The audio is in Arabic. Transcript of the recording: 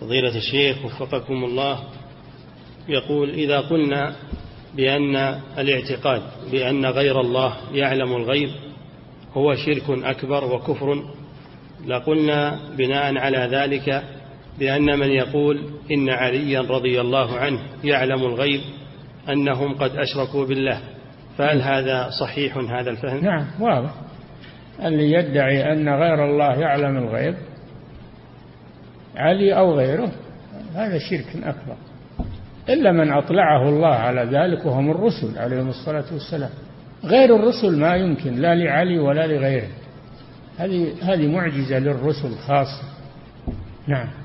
فضيلة الشيخ وفقكم الله، يقول: إذا قلنا بأن الاعتقاد بأن غير الله يعلم الغيب هو شرك أكبر وكفر، لقلنا بناء على ذلك بأن من يقول إن عليا رضي الله عنه يعلم الغيب أنهم قد أشركوا بالله، فهل هذا صحيح هذا الفهم؟ نعم واضح، اللي يدعي أن غير الله يعلم الغيب علي أو غيره هذا شرك أكبر، إلا من أطلعه الله على ذلك وهم الرسل عليهم الصلاة والسلام. غير الرسل ما يمكن، لا لعلي ولا لغيره، هذه معجزة للرسل خاصة. نعم.